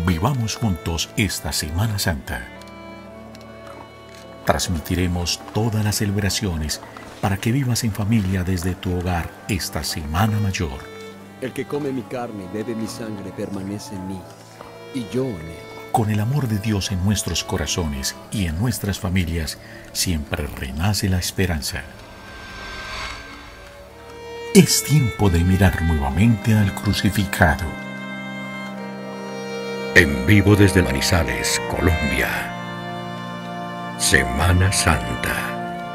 Vivamos juntos esta Semana Santa. Transmitiremos todas las celebraciones para que vivas en familia desde tu hogar esta Semana Mayor. El que come mi carne y bebe mi sangre permanece en mí, y yo en él. Con el amor de Dios en nuestros corazones y en nuestras familias, siempre renace la esperanza. Es tiempo de mirar nuevamente al crucificado. En vivo desde Manizales, Colombia. Semana Santa.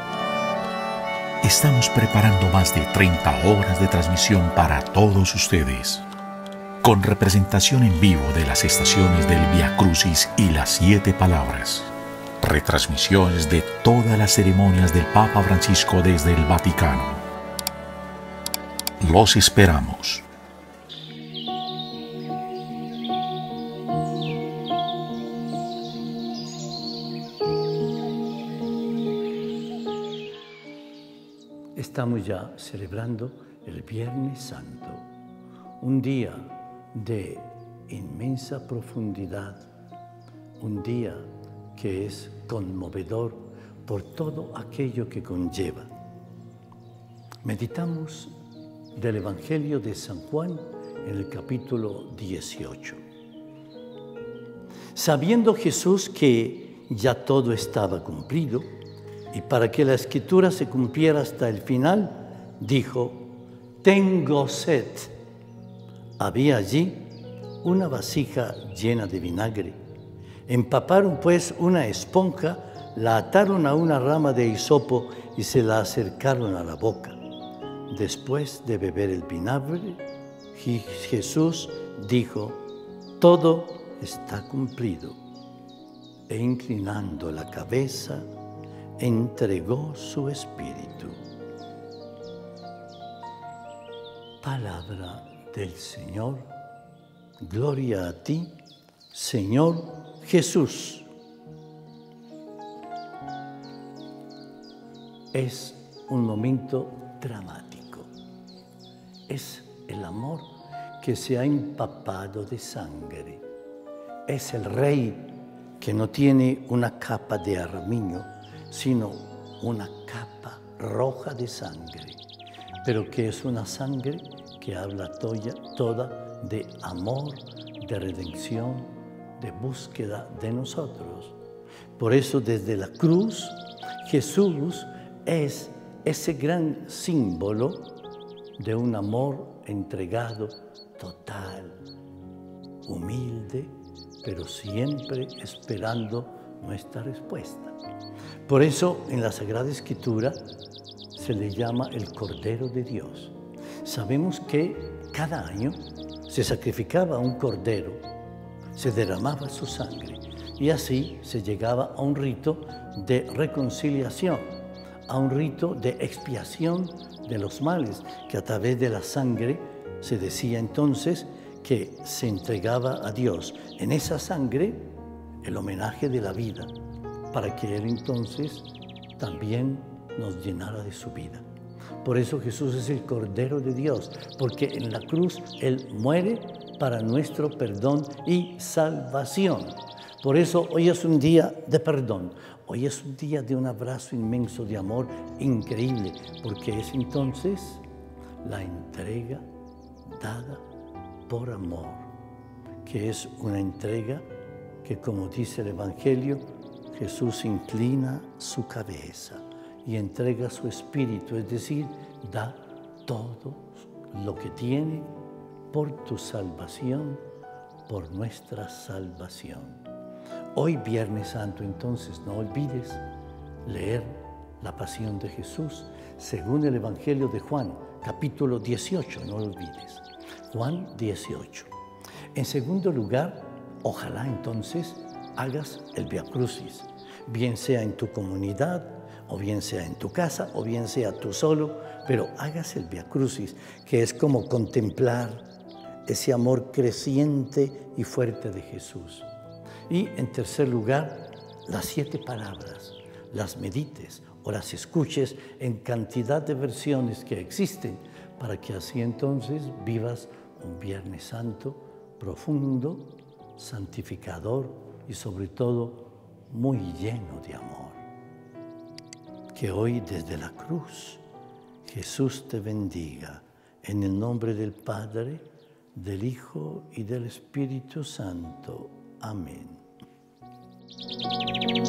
Estamos preparando más de 30 horas de transmisión para todos ustedes, con representación en vivo de las estaciones del Vía Crucis y las 7 Palabras, retransmisiones de todas las ceremonias del Papa Francisco desde el Vaticano. Los esperamos. Estamos ya celebrando el Viernes Santo, un día de inmensa profundidad, un día que es conmovedor por todo aquello que conlleva. Meditamos del Evangelio de San Juan en el capítulo 18. Sabiendo Jesús que ya todo estaba cumplido, y para que la Escritura se cumpliera hasta el final, dijo: «Tengo sed». Había allí una vasija llena de vinagre. Empaparon pues una esponja, la ataron a una rama de hisopo y se la acercaron a la boca. Después de beber el vinagre, Jesús dijo: «Todo está cumplido». E inclinando la cabeza, entregó su espíritu. Palabra del Señor. Gloria a ti, Señor Jesús. Es un momento dramático. Es el amor que se ha empapado de sangre. Es el Rey que no tiene una capa de armiño, sino una capa roja de sangre, pero que es una sangre que habla toda de amor, de redención, de búsqueda de nosotros. Por eso desde la cruz, Jesús es ese gran símbolo de un amor entregado, total, humilde, pero siempre esperando nuestra respuesta. Por eso en la Sagrada Escritura se le llama el Cordero de Dios. Sabemos que cada año se sacrificaba un cordero, se derramaba su sangre y así se llegaba a un rito de reconciliación, a un rito de expiación de los males, que a través de la sangre se decía entonces que se entregaba a Dios en esa sangre el homenaje de la vida, para que Él entonces también nos llenara de su vida. Por eso Jesús es el Cordero de Dios, porque en la cruz Él muere para nuestro perdón y salvación. Por eso hoy es un día de perdón, hoy es un día de un abrazo inmenso de amor increíble, porque es entonces la entrega dada por amor, que es una entrega que, como dice el Evangelio, Jesús inclina su cabeza y entrega su espíritu, es decir, da todo lo que tiene por tu salvación, por nuestra salvación. Hoy, Viernes Santo, entonces, no olvides leer la Pasión de Jesús según el Evangelio de Juan, capítulo 18, no lo olvides. Juan 18. En segundo lugar, ojalá entonces hagas el Vía Crucis, bien sea en tu comunidad, o bien sea en tu casa, o bien sea tú solo, pero hagas el Vía Crucis, que es como contemplar ese amor creciente y fuerte de Jesús. Y en tercer lugar, las 7 palabras, las medites o las escuches en cantidad de versiones que existen, para que así entonces vivas un Viernes Santo profundo, santificador y sobre todo muy lleno de amor. Que hoy desde la cruz Jesús te bendiga en el nombre del Padre, del Hijo y del Espíritu Santo. Amén.